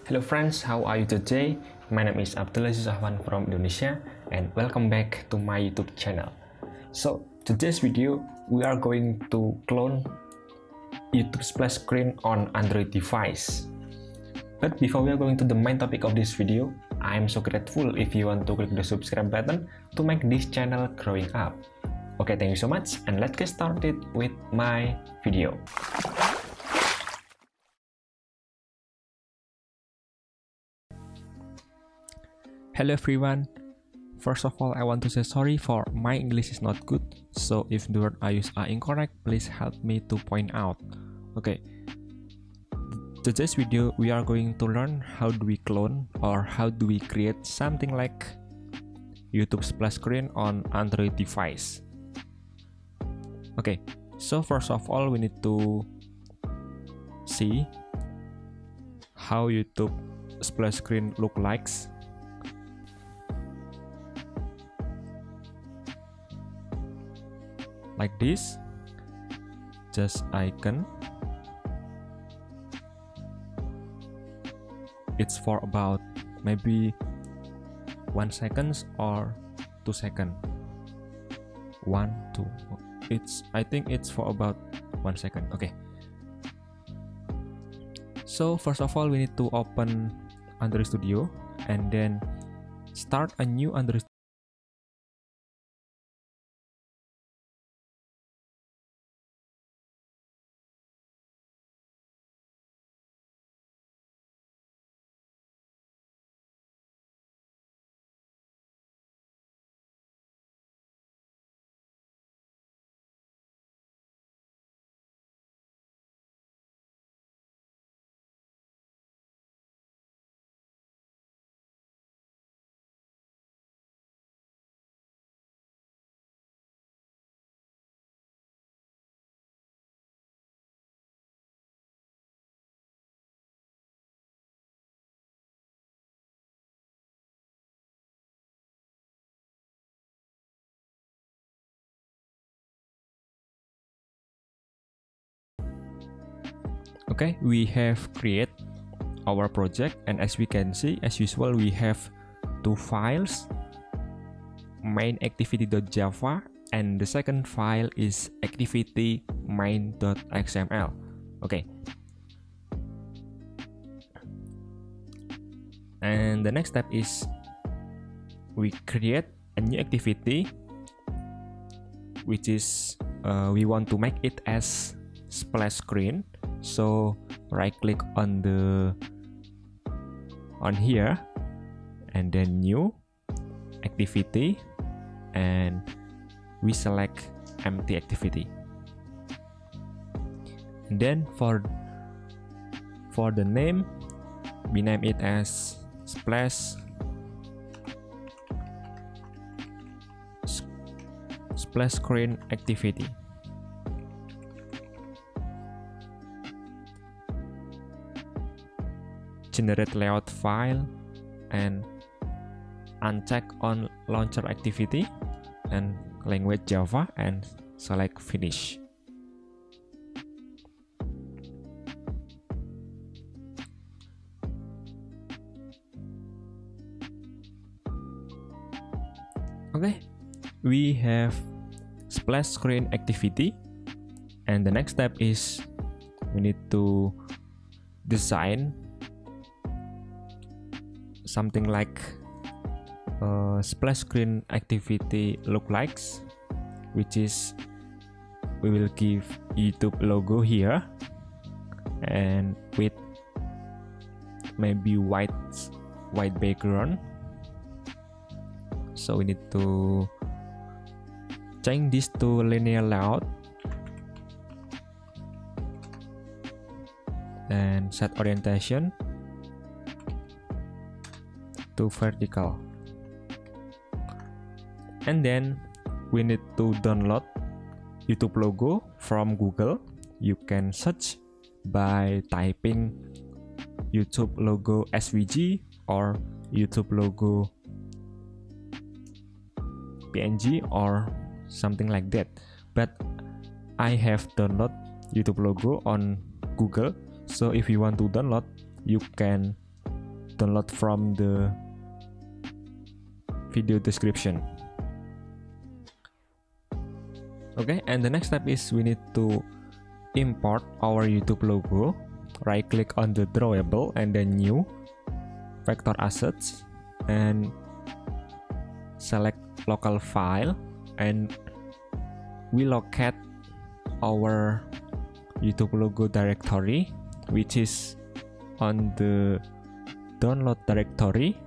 Hello friends, how are you today? My name is Abdul Aziz Ahwan from Indonesia and welcome back to my YouTube channel. So today's video we are going to clone YouTube splash screen on Android device. But before we are going to the main topic of this video, I am so grateful if you want to click the subscribe button to make this channel growing up. Okay, thank you so much and let's get started with my video. Hello everyone. First of all, I want to say sorry for my English is not good. So if the word I use are incorrect, please help me to point out. Okay. Today's video, we are going to learn how do we clone or how do we create something like YouTube splash screen on Android device. Okay. So first of all, we need to see how YouTube splash screen look like. Like this, just icon. It's for about maybe 1 second or 2 seconds. 1, 2. I think it's for about 1 second. Okay. So first of all, we need to open Android Studio and then start a new Android. Okay, we have create our project, and as we can see, as usual, we have two files, MainActivity.java, and the second file is activity main.xml. Okay, and the next step is we create a new activity, which is we want to make it as splash screen. So right click on here and then new activity, and we select empty activity. And then for the name, we name it as splash screen activity. Generate layout file and uncheck on launcher activity and language Java and select finish. Okay, we have splash screen activity, and the next step is we need to design something like splash screen activity look like, which is we will give YouTube logo here and with maybe white background. So we need to change this to linear layout and set orientation to vertical, and then we need to download YouTube logo from Google. You can search by typing YouTube logo SVG or YouTube logo PNG or something like that, but I have downloaded YouTube logo on Google. So if you want to download, you can download from the video description. Okay, and the next step is we need to import our YouTube logo. Right click on the drawable and then new vector assets and select local file, and we locate our YouTube logo directory, which is on the download directory.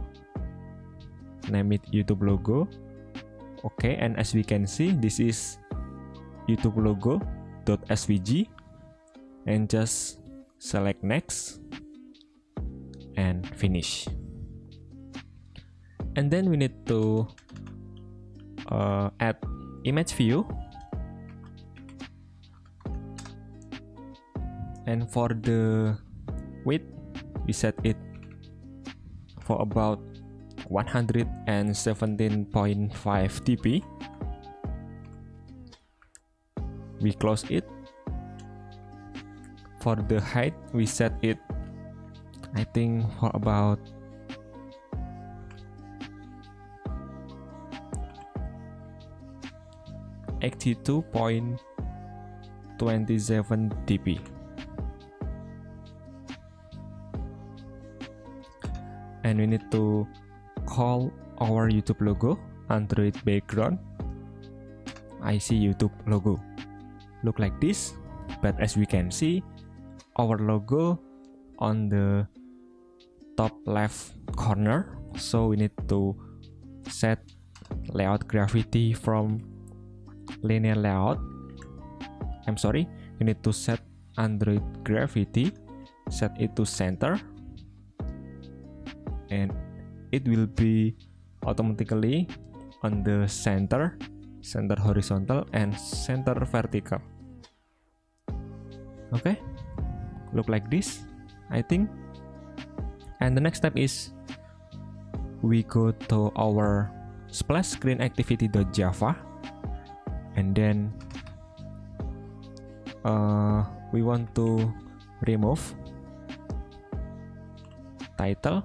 Name it YouTube logo. Okay, and as we can see, this is YouTube logo.svg, and just select next and finish. And then we need to add image view, and for the width we set it for about 117.5 dp. We close it. For the height we set it, I think, for about 82.27 dp. And we need to call our YouTube logo Android background IC YouTube logo. Look like this, but as we can see, our logo on the top left corner, so we need to set layout gravity from linear layout. We need to set Android gravity, set it to center, and it will be automatically on the center horizontal and center vertical. Okay, look like this, I think. And the next step is we go to our splash screen activity.java, and then we want to remove title,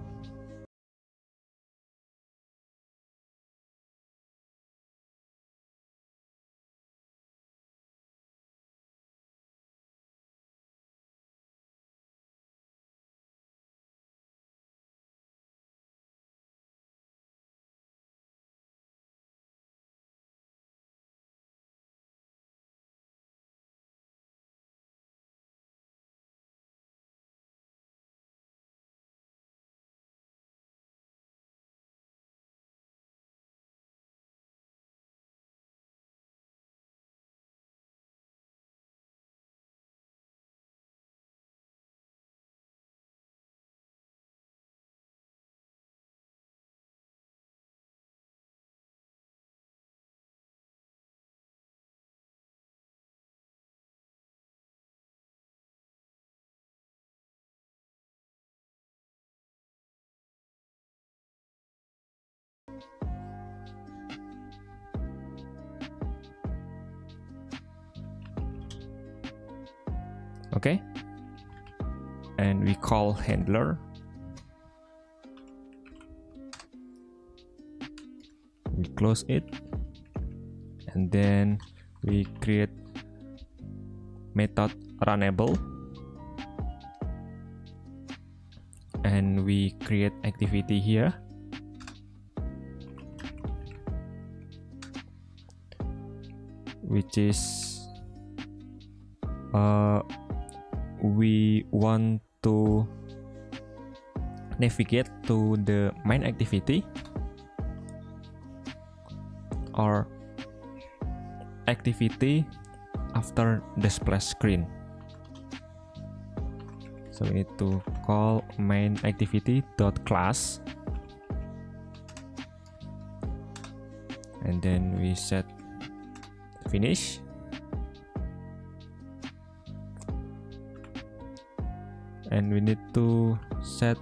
okay, and we call handler, we close it, and then we create method runnable, and we create activity here, which is we want to navigate to the main activity or activity after the splash screen. So we need to call MainActivity.class, and then we set finish. And we need to set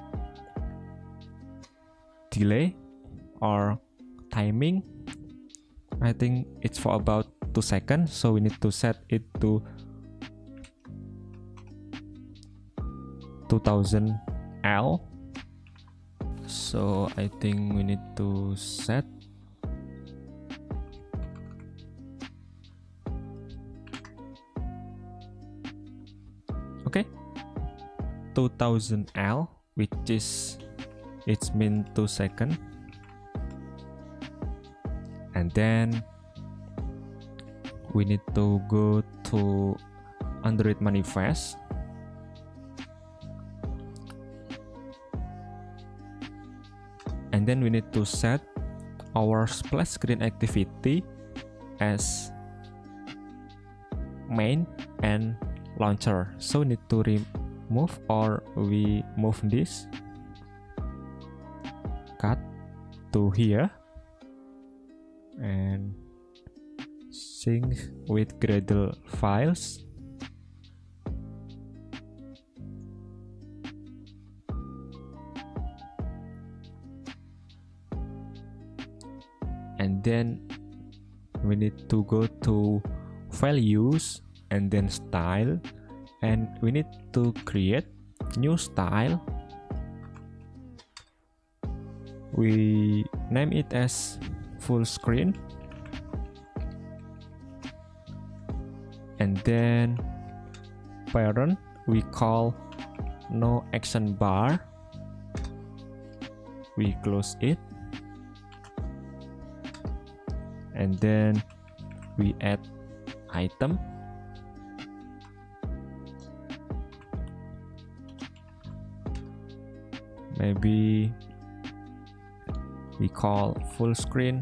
delay or timing. I think it's for about 2 seconds, so we need to set it to 2000 L. So I think we need to set okay 2000 L, which is it's mean 2 seconds, and then we need to go to Android manifest. And then we need to set our splash screen activity as main and launcher. So we need to remove, or we move this, cut to here, and sync with Gradle files. And then we need to go to values and then style, and we need to create new style. We name it as full screen, and then parent we call no action bar. We close it, and then we add item, maybe we call full screen,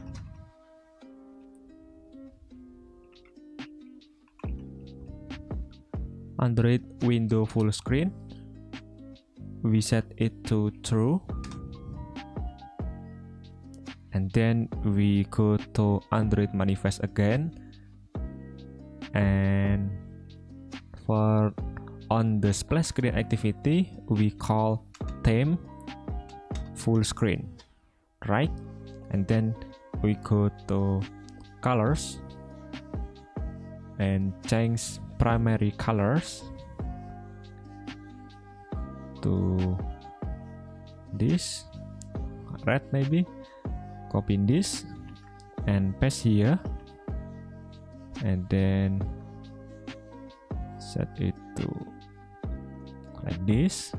Android window full screen. We set it to true, and then we go to Android manifest again, and for on the splash screen activity we call theme full screen, right? And then we go to colors and change primary colors to this red, maybe copy this and paste here, and then set it to like this,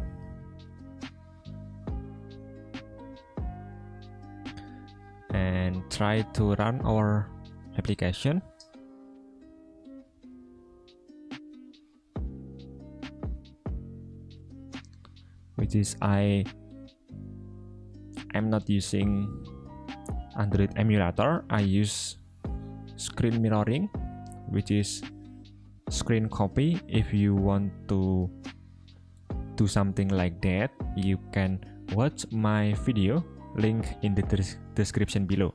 and try to run our application. Which is I'm not using Android emulator. I use screen mirroring, which is screen copy. If you want to do something like that, you can watch my video, link in the description below.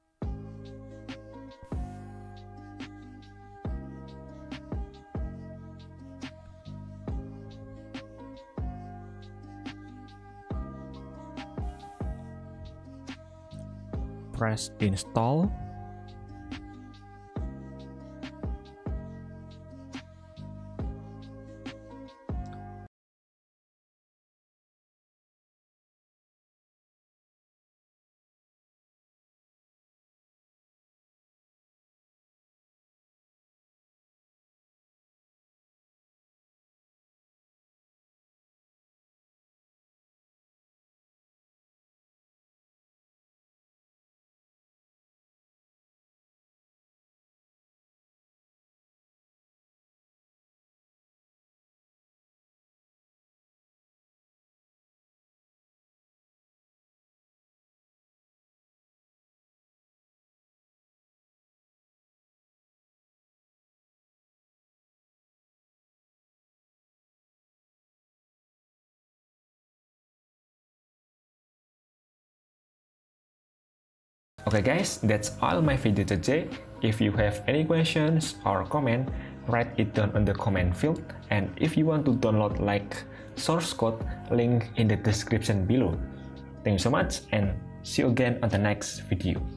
Press install. Okay guys, that's all my video today. If you have any questions or comment, write it down on the comment field. And if you want to download like source code, link in the description below. Thank you so much, and see you again on the next video.